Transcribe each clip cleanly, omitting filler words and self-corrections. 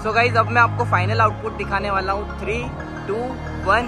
So guys अब मैं आपको फाइनल आउटपुट दिखाने वाला हूँ। 3, 2, 1।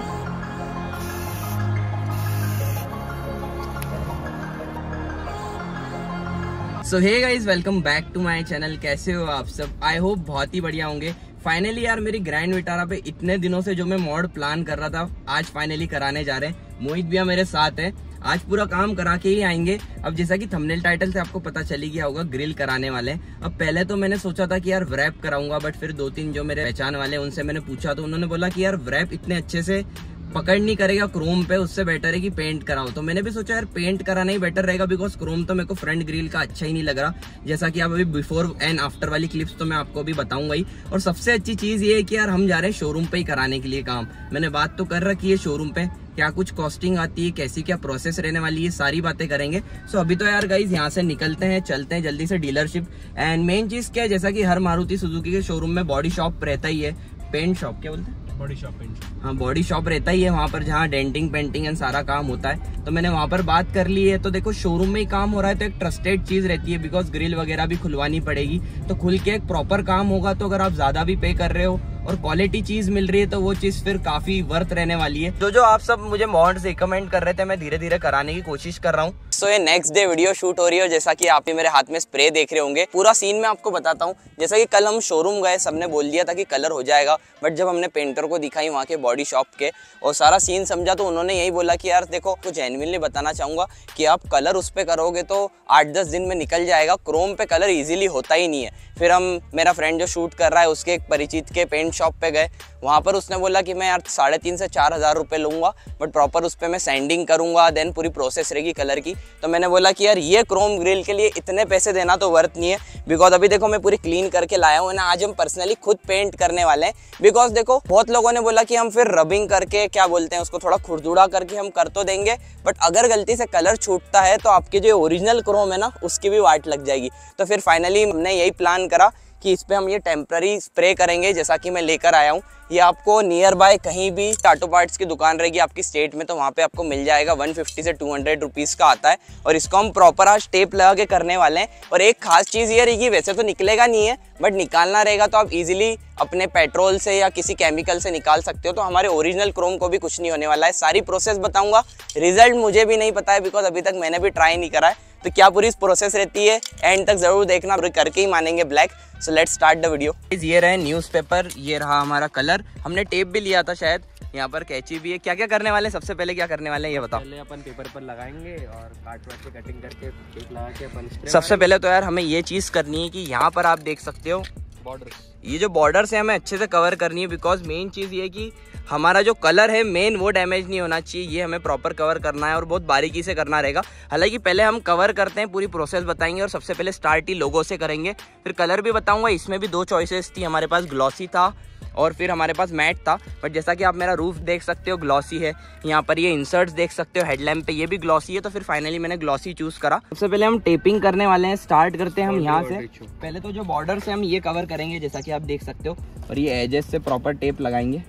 So hey guys, welcome back to my channel. कैसे हो आप सब? आई होप बहुत ही बढ़िया होंगे। फाइनली यार मेरी ग्रैंड विटारा पे इतने दिनों से जो मैं मॉड प्लान कर रहा था, आज फाइनली कराने जा रहे हैं। मोहित भैया मेरे साथ है, आज पूरा काम करा के ही आएंगे। अब जैसा कि थंबनेल टाइटल से आपको पता चली गया होगा, ग्रिल कराने वाले हैं। अब पहले तो मैंने सोचा था कि यार व्रैप कराऊंगा, बट फिर 2-3 जो मेरे पहचान वाले हैं उनसे मैंने पूछा तो उन्होंने बोला कि यार व्रैप इतने अच्छे से पकड़ नहीं करेगा क्रोम पे, उससे बेटर है कि पेंट कराओ। तो मैंने भी सोचा यार पेंट कराना ही बेटर रहेगा, बिकॉज क्रोम तो मेरे को फ्रंट ग्रिल का अच्छा ही नहीं लग रहा। जैसा कि आप अभी बिफोर एंड आफ्टर वाली क्लिप्स तो मैं आपको भी बताऊंगा ही। और सबसे अच्छी चीज ये है कि यार हम जा रहे हैं शोरूम पे ही कराने के लिए काम। मैंने बात तो कर रखी है शोरूम पे, क्या कुछ कॉस्टिंग आती है, कैसी क्या प्रोसेस रहने वाली है, सारी बातें करेंगे। सो अभी तो यार गाइज यहाँ से निकलते हैं, चलते हैं जल्दी से डीलरशिप। एंड मेन चीज क्या है, जैसा कि हर मारुति सुजुकी के शोरूम में बॉडी शॉप रहता ही है, पेंट शॉप क्या बोलते हैं, बॉडी शॉप, पेंट। हाँ, बॉडी शॉप रहता ही है वहाँ पर, जहाँ डेंटिंग पेंटिंग एंड सारा काम होता है। तो मैंने वहाँ पर बात कर ली है। तो देखो शोरूम में ही काम हो रहा है तो एक ट्रस्टेड चीज रहती है, बिकॉज ग्रिल वगैरह भी खुलवानी पड़ेगी। तो खुल के एक प्रॉपर काम होगा। तो अगर आप ज्यादा भी पे कर रहे हो और क्वालिटी चीज मिल रही है तो वो चीज फिर काफी वर्थ रहने वाली है। जो आप सब मुझे मॉड्स रिकमेंड कर रहे थे, मैं धीरे धीरे कराने की कोशिश कर रहा हूँ। सो ये नेक्स्ट डे वीडियो शूट हो रही है। जैसा कि आप ही मेरे हाथ में स्प्रे देख रहे होंगे, पूरा सीन मैं आपको बताता हूँ। जैसा कि कल हम शोरूम गए, सबने बोल दिया था कि कलर हो जाएगा, बट जब हमने पेंटर को दिखाई वहाँ के बॉडी शॉप के और सारा सीन समझा तो उन्होंने यही बोला कि यार देखो, कुछ जेन्युइनली बताना चाहूँगा कि आप कलर उस पर करोगे तो 8-10 दिन में निकल जाएगा। क्रोम पे कलर ईजिली होता ही नहीं है। फिर मेरा फ्रेंड जो शूट कर रहा है उसके एक परिचित के पेंट शॉप पे गए, वहाँ पर उसने बोला कि मैं यार 3,500 से 4,000 रुपये लूँगा, बट प्रॉपर उस पर मैं सैंडिंग करूँगा, देन पूरी प्रोसेस रहेगी कलर की। तो मैंने बोला कि यार ये क्रोम ग्रिल के लिए इतने पैसे देना तो वर्थ नहीं है, बिकॉज अभी देखो मैं पूरी क्लीन करके लाया हूँ ना। आज हम पर्सनली खुद पेंट करने वाले हैं, बिकॉज देखो बहुत लोगों ने बोला कि हम फिर रबिंग करके, क्या बोलते हैं उसको, थोड़ा खुरदुड़ा करके हम कर तो देंगे, बट अगर गलती से कलर छूटता है तो आपके जो ओरिजिनल क्रोम है ना, उसकी भी वाट लग जाएगी। तो फिर फाइनली हमने यही प्लान करा कि इस पे हम ये टेम्पररी स्प्रे करेंगे, जैसा कि मैं लेकर आया हूँ। ये आपको नियर बाय कहीं भी ऑटो पार्ट्स की दुकान रहेगी आपकी स्टेट में, तो वहाँ पे आपको मिल जाएगा। 150 से 200 रुपीज़ का आता है। और इसको हम प्रॉपर आज टेप लगा के करने वाले हैं। और एक खास चीज़ ये रहेगी, वैसे तो निकलेगा नहीं है, बट निकालना रहेगा तो आप इजीली अपने पेट्रोल से या किसी केमिकल से निकाल सकते हो। तो हमारे ओरिजिनल क्रोम को भी कुछ नहीं होने वाला है। सारी प्रोसेस बताऊँगा। रिजल्ट मुझे भी नहीं पता है, बिकॉज अभी तक मैंने भी ट्राई नहीं करा है। तो क्या पूरी प्रोसेस रहती है, एंड तक जरूर देखना, करके ही मानेंगे black. So let's start the video. ये रहे न्यूज़पेपर, ये रहा हमारा कलर। हमने टेप भी लिया था शायद, यहाँ पर कैंची भी है। क्या क्या करने वाले हैं, सबसे पहले क्या करने वाले हैं ये बताओ। पहले अपन पेपर पर लगाएंगे और काट वाट के कटिंग करके टेप लगा के अपन सबसे पहले तो यार हमें ये चीज़ करनी है कि यहाँ पर आप देख सकते हो बॉर्डर, ये जो बॉर्डर्स है हमें अच्छे से कवर करनी है, बिकॉज मेन चीज़ ये कि हमारा जो कलर है मेन वो डैमेज नहीं होना चाहिए। ये हमें प्रॉपर कवर करना है और बहुत बारीकी से करना रहेगा। हालांकि पहले हम कवर करते हैं, पूरी प्रोसेस बताएंगे। और सबसे पहले स्टार्ट ही लोगो से करेंगे, फिर कलर भी बताऊंगा। इसमें भी 2 चॉइसेस थी हमारे पास, ग्लॉसी था और फिर हमारे पास मैट था। बट जैसा कि आप मेरा रूफ देख सकते हो ग्लॉसी है, यहाँ पर ये इंसर्ट्स देख सकते हो हेडलैम्प पे, ये भी ग्लॉसी है। तो फिर फाइनली मैंने ग्लॉसी चूज करा। सबसे पहले हम टेपिंग करने वाले हैं। स्टार्ट करते हैं हम यहाँ से। पहले तो जो बॉर्डर से हम ये कवर करेंगे, जैसा कि आप देख सकते हो, और ये एजेस से प्रॉपर टेप लगाएंगे।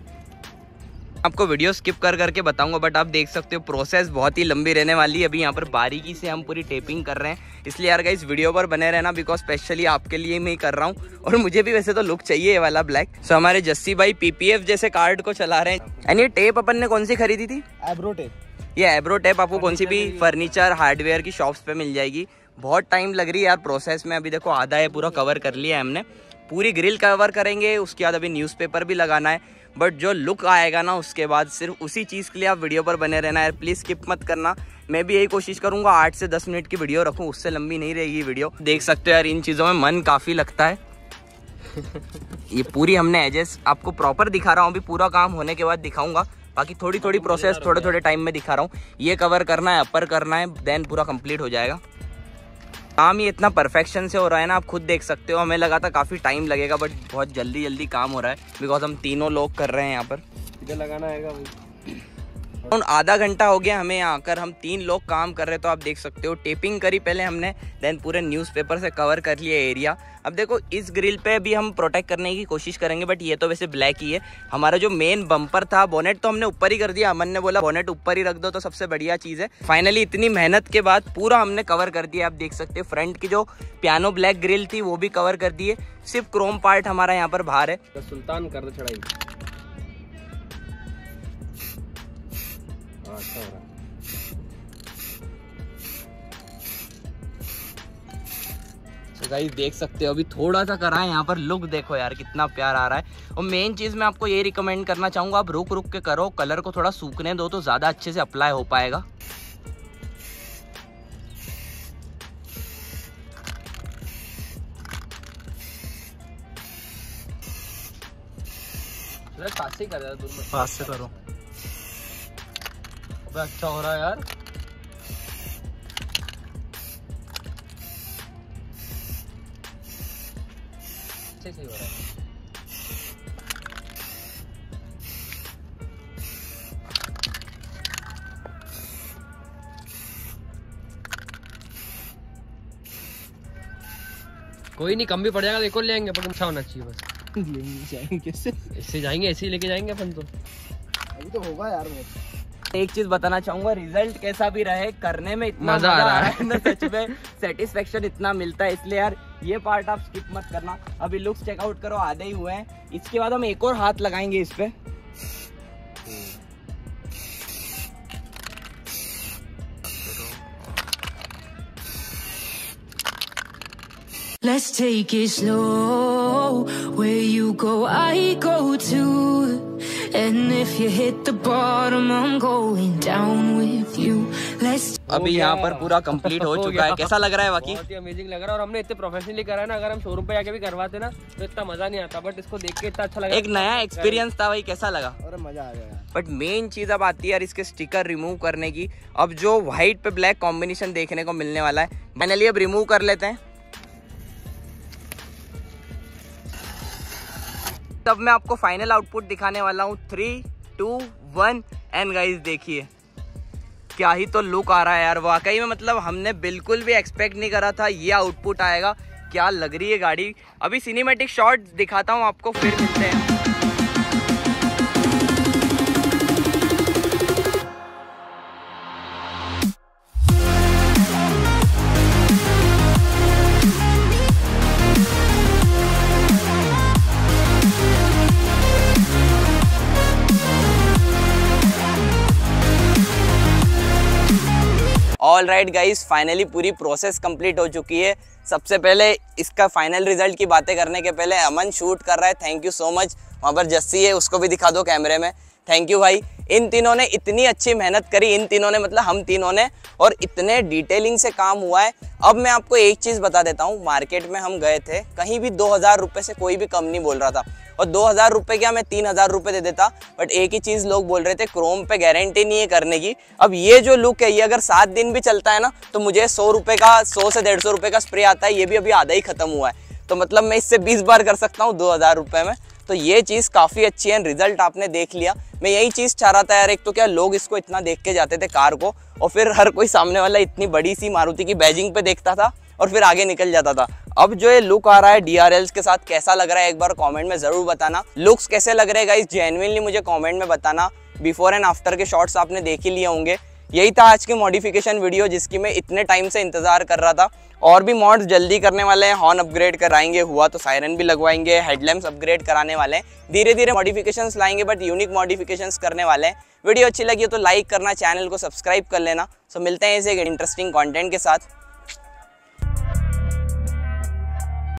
आपको वीडियो स्किप कर करके बताऊंगा, बट आप देख सकते हो प्रोसेस बहुत ही लंबी रहने वाली है। अभी यहाँ पर बारीकी से हम पूरी टेपिंग कर रहे हैं, इसलिए यार गाइस वीडियो पर बने रहना, बिकॉज स्पेशली आपके लिए मैं ही कर रहा हूँ। और मुझे भी वैसे तो लुक चाहिए ये वाला ब्लैक। सो हमारे जस्सी भाई PPF जैसे कार्ड को चला रहे हैं। एंड ये टेप अपन ने कौन सी खरीदी थी? Abro tape. ये एब्रो टेप आपको कौन सी भी फर्नीचर हार्डवेयर की शॉप्स पे मिल जाएगी। बहुत टाइम लग रही है यार प्रोसेस में। अभी देखो आधा है पूरा कवर कर लिया है हमने, पूरी ग्रिल कवर करेंगे। उसके बाद अभी न्यूज़पेपर भी लगाना है, बट जो लुक आएगा ना उसके बाद, सिर्फ उसी चीज़ के लिए आप वीडियो पर बने रहना है। प्लीज़ स्किप मत करना। मैं भी यही कोशिश करूँगा 8 से 10 मिनट की वीडियो रखूँ, उससे लंबी नहीं रहेगी वीडियो। देख सकते हो यार इन चीज़ों में मन काफ़ी लगता है। ये पूरी हमने एजेस आपको प्रॉपर दिखा रहा हूँ, अभी पूरा काम होने के बाद दिखाऊंगा। बाकी थोड़ी थोड़ी प्रोसेस थोड़े थोड़े टाइम में दिखा रहा हूँ। ये कवर करना है, अपर करना है, देन पूरा कंप्लीट हो जाएगा। काम ये इतना परफेक्शन से हो रहा है ना, आप खुद देख सकते हो। हमें लगा था काफ़ी टाइम लगेगा, बट बहुत जल्दी जल्दी काम हो रहा है, बिकॉज हम तीनों लोग कर रहे हैं यहाँ पर। इधर लगाना आएगा भाई, आधा घंटा हो गया हमें यहाँ आकर, हम 3 लोग काम कर रहे, तो आप देख सकते हो टेपिंग करी पहले हमने, देन पूरे न्यूज़पेपर से कवर कर लिया एरिया। अब देखो इस ग्रिल पे भी हम प्रोटेक्ट करने की कोशिश करेंगे, बट ये तो वैसे ब्लैक ही है। हमारा जो मेन बम्पर था, बोनेट तो हमने ऊपर ही कर दिया, अमन ने बोला बोनेट ऊपर ही रख दो तो सबसे बढ़िया चीज़ है। फाइनली इतनी मेहनत के बाद पूरा हमने कवर कर दिया। आप देख सकते हो फ्रंट की जो पियानो ब्लैक ग्रिल थी वो भी कवर कर दी है, सिर्फ क्रोम पार्ट हमारा यहाँ पर बाहर है। तो सुल्तान कर दो चढ़ाई। अच्छा हो रहा है। तो गाइस देख सकते हो अभी थोड़ा सा करा है, यहाँ पर लुक देखो यार कितना प्यार आ रहा है। और मेन चीज़ मैं आपको ये रिकमेंड करना चाहूँगा, आप रुक रुक के करो, कलर को थोड़ा सूखने दो तो ज़्यादा अच्छे से अप्लाई हो पाएगा। पास से कर, पास से करो। अच्छा हो रहा है यार। अच्छे से हो रहा है। कोई नहीं, कम भी पड़ जाएगा, देखो ले आएंगे, पर अच्छा होना चाहिए बस। जाएंगे कैसे? ऐसे जाएंगे, ऐसे ही लेके जाएंगे अपन तो। अभी तो होगा यार। एक चीज बताना चाहूंगा, रिजल्ट कैसा भी रहे, करने में इतना मजा आ रहा है ना, सच में सेटिस्फेक्शन इतना मिलता है, इसलिए यार ये पार्ट आप स्किप मत करना। अभी लुक्स चेकआउट करो, आधे ही हुए हैं, इसके बाद हम एक और हाथ लगाएंगे इस पे। Let's take it slow. Where you go, I go too. And if you hit the bottom, I'm going down with you. Let's. अभी यहाँ पर पूरा कंप्लीट हो चुका है। कैसा लग रहा है बाकी? बहुत ही अमेजिंग लग रहा है, और हमने इतने प्रोफेशनली करा है ना, अगर हम शोरूम पे जाके भी करवाते ना तो इतना मजा नहीं आता, बट इसको देख के इतना अच्छा लगा। एक नया एक्सपीरियंस था भाई, कैसा लगा? अरे मजा आ गया। बट मेन चीज अब आती है यार इसके स्टिकर रिमूव करने की। अब जो व्हाइट पे ब्लैक कॉम्बिनेशन देखने को मिलने वाला है, फाइनली अब रिमूव कर लेते हैं। तब मैं आपको फाइनल आउटपुट दिखाने वाला हूँ। 3, 2, 1 एंड गाइस देखिए क्या ही तो लुक आ रहा है यार, वाकई में मतलब हमने बिल्कुल भी एक्सपेक्ट नहीं करा था ये आउटपुट आएगा। क्या लग रही है गाड़ी। अभी सिनेमैटिक शॉट दिखाता हूँ आपको, फिर मिलते हैं। ऑल राइट गाइस, फाइनली पूरी प्रोसेस कंप्लीट हो चुकी है। सबसे पहले इसका फाइनल रिजल्ट की बातें करने के पहले अमन शूट कर रहा है, थैंक यू सो मच। वहाँ पर जस्सी है, उसको भी दिखा दो कैमरे में, थैंक यू भाई। इन तीनों ने इतनी अच्छी मेहनत करी, इन तीनों ने मतलब हम तीनों ने, और इतने डिटेलिंग से काम हुआ है। अब मैं आपको एक चीज़ बता देता हूँ, मार्केट में हम गए थे, कहीं भी 2000 रुपये से कोई भी कम नहीं बोल रहा था, और 2000 रुपये क्या मैं 3000 रुपये दे देता, बट एक ही चीज़ लोग बोल रहे थे, क्रोम पे गारंटी नहीं है करने की। अब ये जो लुक है, ये अगर 7 दिन भी चलता है ना, तो मुझे 100 रुपये का, 100 से 150 रुपये का स्प्रे आता है, ये भी अभी आधा ही खत्म हुआ है, तो मतलब मैं इससे 20 बार कर सकता हूँ 2000 रुपये में। तो ये चीज़ काफ़ी अच्छी है, रिजल्ट आपने देख लिया। मैं यही चीज़ चाह रहा था यार, एक तो क्या लोग इसको इतना देख के जाते थे कार को, और फिर हर कोई सामने वाला इतनी बड़ी सी मारुति की बैजिंग पे देखता था और फिर आगे निकल जाता था। अब जो ये लुक आ रहा है DRLs के साथ, कैसा लग रहा है एक बार कमेंट में ज़रूर बताना। लुक्स कैसे लग रहे हैं गाइस, जेन्युइनली मुझे कमेंट में बताना। बिफोर एंड आफ्टर के शॉट्स आपने देख ही लिए होंगे। यही था आज की मॉडिफिकेशन वीडियो, जिसकी मैं इतने टाइम से इंतज़ार कर रहा था। और भी मॉड्स जल्दी करने वाले हैं, हॉर्न अपग्रेड कराएंगे, हुआ तो सायरन भी लगवाएंगे, हेडलैम्प्स अपग्रेड कराने वाले हैं, धीरे धीरे मॉडिफिकेशंस लाएंगे, बट यूनिक मॉडिफिकेशंस करने वाले हैं। वीडियो अच्छी लगी हो तो लाइक करना, चैनल को सब्सक्राइब कर लेना। सो मिलते हैं ऐसे इंटरेस्टिंग कंटेंट के साथ।